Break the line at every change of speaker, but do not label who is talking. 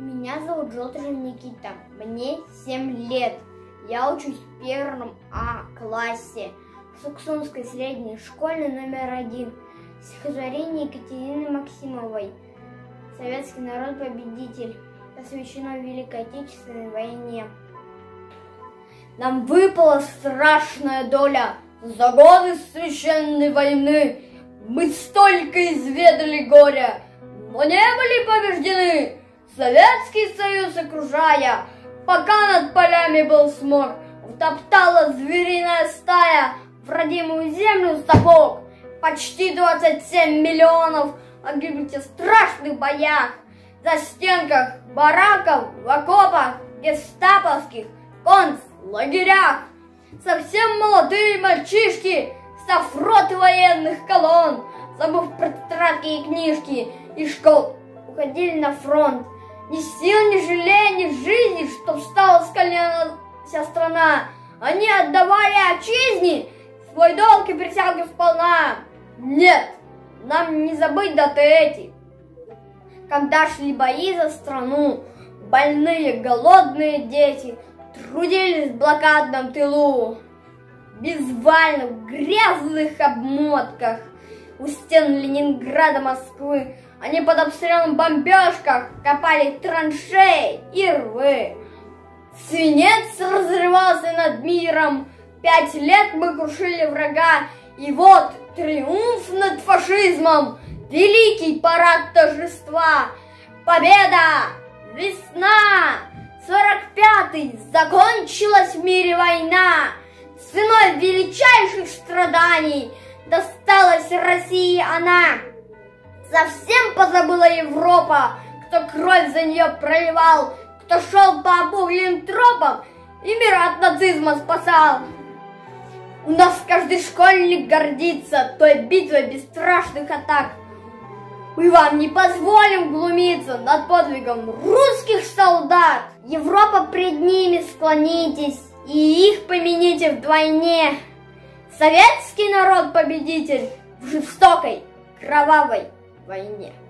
Меня зовут Желтышев Никита, мне 7 лет. Я учусь в 1 классе в Суксунской средней школе номер 1. Стихотворение Екатерины Максимовой «Советский народ победитель», посвящено Великой Отечественной войне. Нам выпала страшная доля за годы священной войны. Мы столько изведали горя, но не были побеждены. Советский Союз окружая, пока над полями был смог, втоптала звериная стая в родимую землю сапог. Почти 27 миллионов погибли в страшных боях, за стенках бараков, в окопах, гестаповских концлагерях. Совсем молодые мальчишки со фроты военных колонн, забыв про тетрадки и книжки из школ, уходили на фронт. Ни сил, ни жалея, ни жизни, чтоб встала с колена вся страна. Они отдавали отчизне свой долг и присягу сполна. Нет, нам не забыть даты эти, когда шли бои за страну. Больные, голодные дети трудились в блокадном тылу, безвально в грязных обмотках у стен Ленинграда, Москвы. Они под обстрелом в бомбежках копали траншеи и рвы. Свинец разрывался над миром. 5 лет мы крушили врага. И вот триумф над фашизмом. Великий парад торжества. Победа! Весна! 45-й! Закончилась в мире война. Ценой величайших страданий досталась России она. Совсем позабыла Европа, кто кровь за нее проливал, кто шел по обугленным тропам и мир от нацизма спасал. У нас каждый школьник гордится той битвой бесстрашных атак. Мы вам не позволим глумиться над подвигом русских солдат. Европа, пред ними склонитесь и их помяните вдвойне. Советский народ победитель в жестокой, кровавой войне.